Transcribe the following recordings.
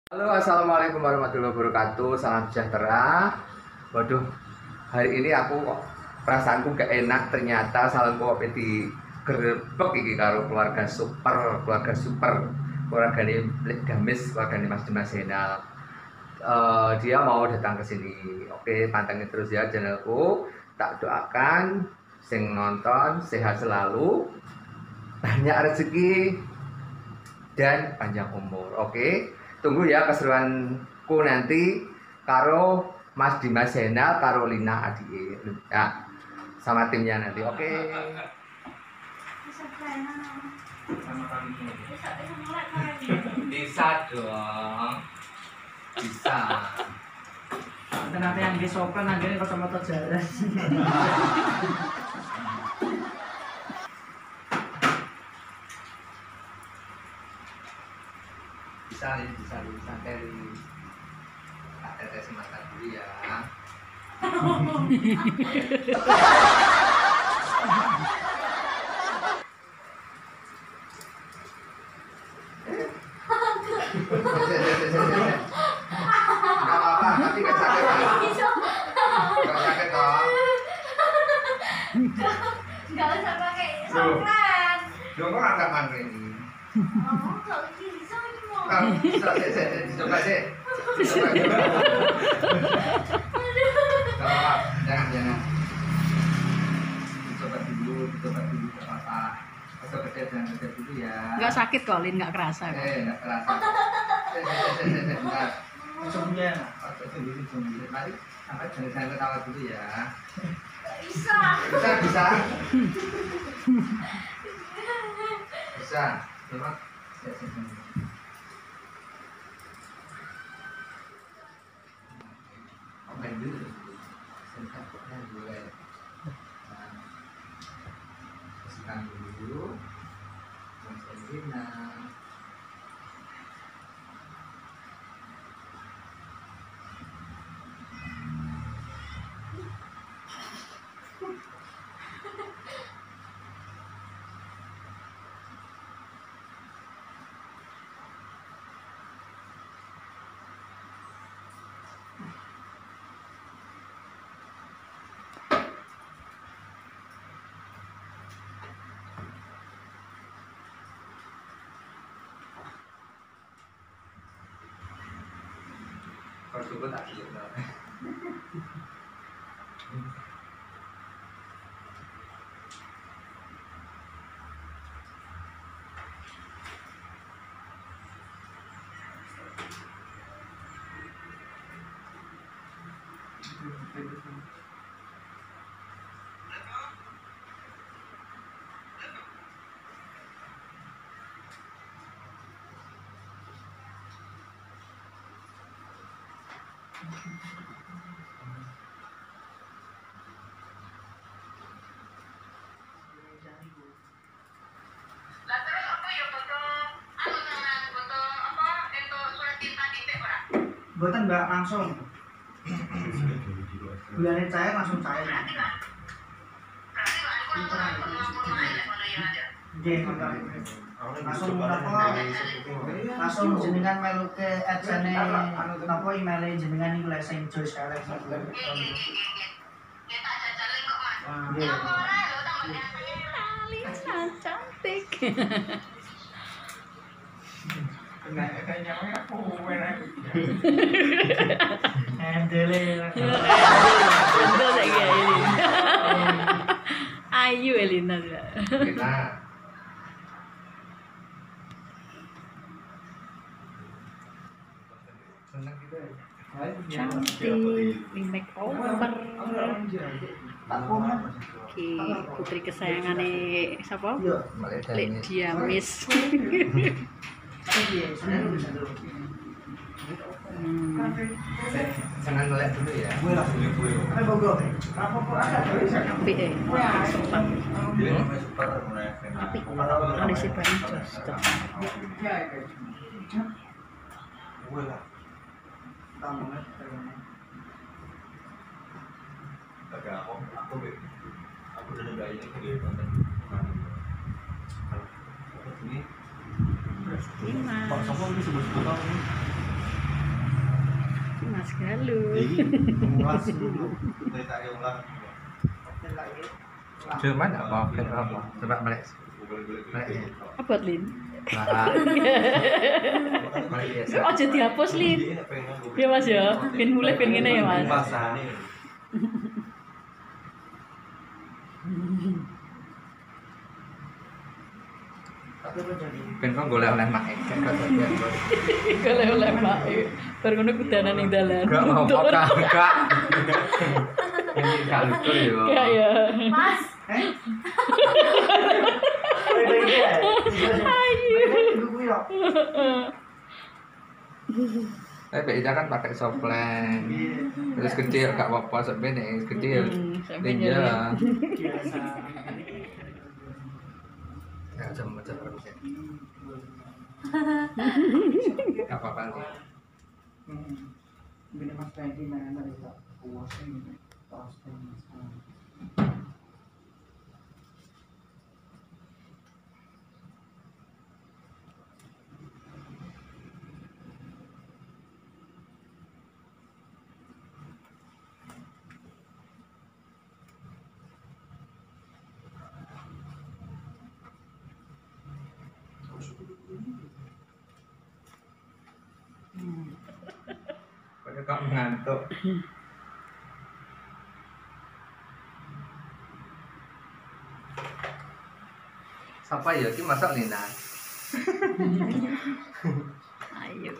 Halo, assalamualaikum warahmatullahi wabarakatuh. Salam sejahtera. Waduh, hari ini aku kok perasaanku gak enak. Ternyata salonku kok digerebek iki karo keluarga super, keluarga ini Gamis, keluarga ini Mas Dimas Zainal. Dia mau datang ke sini. Oke, pantengin terus ya channelku. Tak doakan sing nonton sehat selalu, banyak rezeki dan panjang umur. Oke, tunggu ya keseruanku nanti karo Mas Dimas Zainal, Carolina Adie ya, sama timnya nanti. Oke. Bisa dong, bisa. Nanti yang disopan nanti kacamata jalan. bisa santai. Tak tetes mata dulu ya. Gak apa-apa, tapi gak sakit kan? Gak sakit dong. Gak usah pakai sopran. Dong kok agak mana ini? Oh, kalau bisa ini mau. Bisa, dicoba sih. Jangan. Dicoba dulu ke apa? Masuk kecil jangan kecil dulu ya. Nggak sakit kok, Lin, nggak kerasa kok. Nggak kerasa. Bentar. Ujungnya. Mari, sampai jangan ketawa dulu ya. Bisa. Bisa. Coba. Main dulu. Singkatnya boleh. Bersihkan dulu. Bersihkan. Kalau coba tak bisa. Buatan mbak langsung. Gulanya cair langsung cair. Langsung apa? Langsung jenengan melu ke adsense apa email jenengan iku lek sing Joyce Alex. Lisa cantik. Kayaknya aku enak. Endele. Betul kayak gini. Ayu Elina juga. Kita senang gitu ya. Cantik, di make over. Ki putri kesayangan siapa? Lek Diamis. Jangan ngeliat dulu ya. Tapi sempat. Tapi ada si Pancos. Aku udah nyobain ini konten. Dimas. Ini sebut Mas Galuh. Jerman apa? Apa? Coba melek. Melek ya. Apa Lin? Nah. Melek biasa. Aja dihapus Lin. Ya Mas ya, ben mulai ben ngene ya Mas. Ben kok golek oleh mak kan kejadian. Golek oleh mak. Bar ngono kudanan ning dalan. Enggak mau kakak. Ini gak lucu ya. Kayak ya. Mas, Beda kan pakai softline. Terus kecil gak apa-apa sebenarnya kecil. Iya. Ya macam-macam harusnya. Apa-apa sih? Bina Mas Fendi mana dari tak puasin tas Mas. Kok ngantuk. Siapa ya ki masak Nina? Ayo.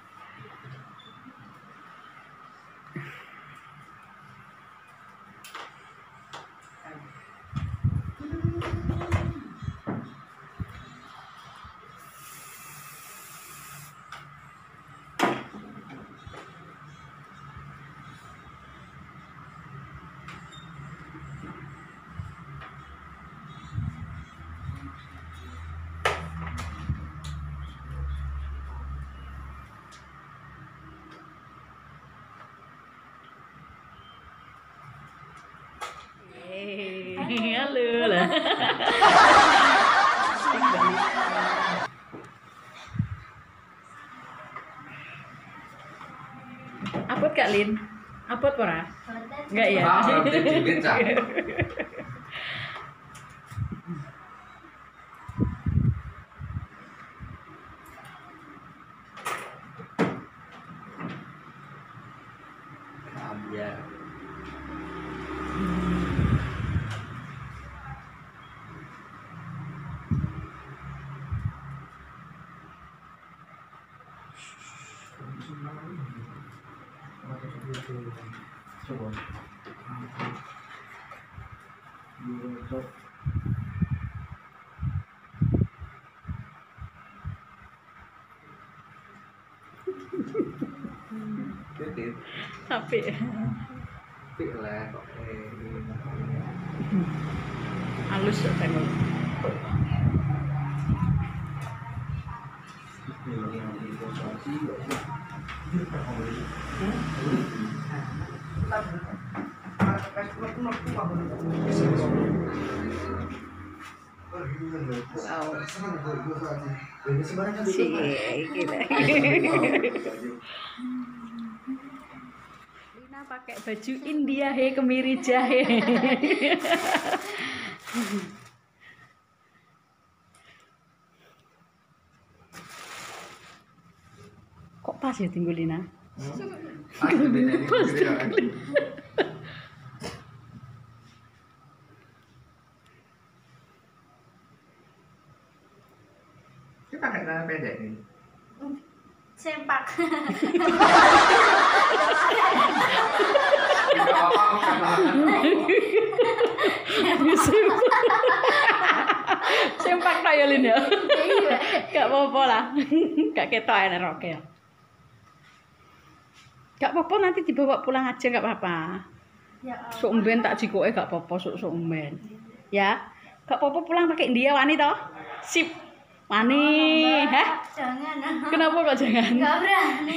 Halo lah. Apot Kak Lin? Apot ora? Enggak ya? Belum dikit Cak. Ambiar. Titit, Tapi tapi lah kok halus ya tengok. Lina pakai baju India kemiri jahe. Kok pas ya tinggal Lina? Pas tinggal. Ini pakai celana pendek nih. sempak. Sempak tak ya Lin ya? Gak apa-apa lah. Gak ketok enak roke ya. Gak apa-apa nanti dibawa pulang aja gak apa-apa. Ya Sok umben tak jikoke gak apa-apa sok umben. Ya. Gak apa-apa pulang pakai India wani toh? Sip. Wani, hah? Jangan. Kenapa kok jangan? Gak berani.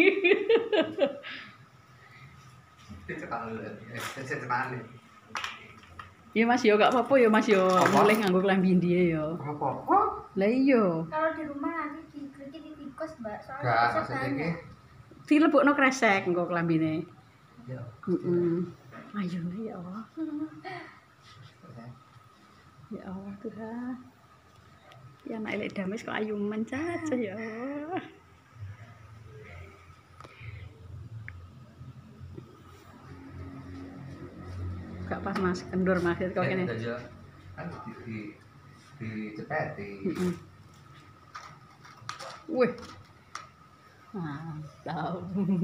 Cekan. Ya Mas yo gak apa-apa ya Mas yo. Apa? Mulai nganggo klambi India yo. Apa? Lah iya. Kalau di rumah nanti dikritik tikus, Mbak. Soalnya Gak, tikusnya maksudnya ini banyak. Dilebokno kresek engko klambine. Ya. Heeh. Ayune ya Allah. Ya Allah Tuhan. Ya anak elek dames kok ayu mencaca ya Allah. Gak pas Mas, kendur Mas kok kene. Kan dicepeti. Heeh. Wih. Mantap.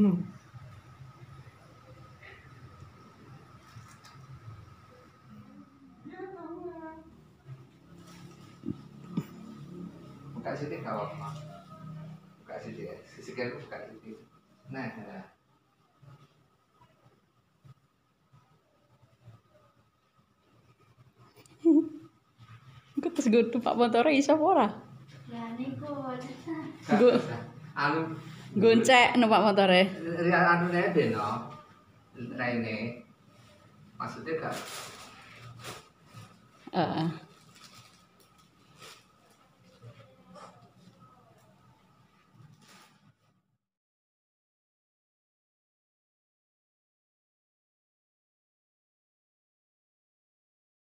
Buka sidik gak apa-apa. Buka sidik ya. Sisi kiri buka sidik. Nah, nah. Engko terus godu Pak Montore iso apa ora? Ya niku. Nggo Anu goncek no Pak Montore. anu beno. Rene. Maksudnya gak Heeh.